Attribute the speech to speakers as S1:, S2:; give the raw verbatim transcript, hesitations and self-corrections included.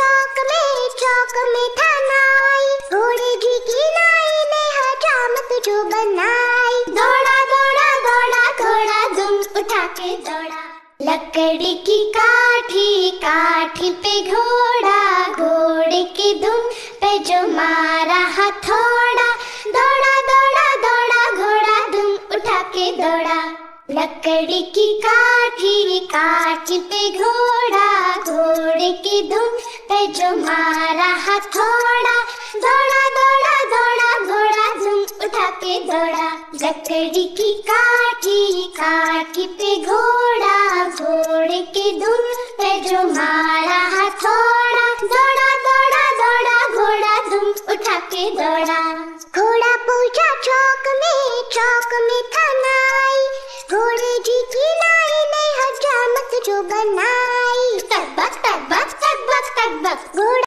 S1: चौक में चौक में था नाई, घोड़े जी की नाई ने हजामत जो बनाई। दौड़ा दौड़ा दौड़ा घोड़ा दुम उठा के दौड़ा, लकड़ी की काठी काठी पे घोड़ा, घोड़े की दुम पे जो मारा हथौड़ा। दौड़ा दौड़ा दौड़ा घोड़ा दुम उठा के दौड़ा, लकड़ी की काठी काठी पे घोड़ा, घोड़े की दुम पे जो मारा हथौड़ा। दौड़ा दौड़ा दौड़ा घोड़ा दुम उठा के दौड़ा, लकड़ी की काठी काठी पे घोड़ा, घोड़े की दुम पे जो मारा हथौड़ा। दौड़ा दौड़ा दौड़ा घोड़ा दुम उठा के दौड़ा। घोड़ा पहुंचा चौक में चौक में था नाई, घोड़े जी की नाई ने हजामत जो बनाई। तक बक तक बक तक बक तक बक घोड़ा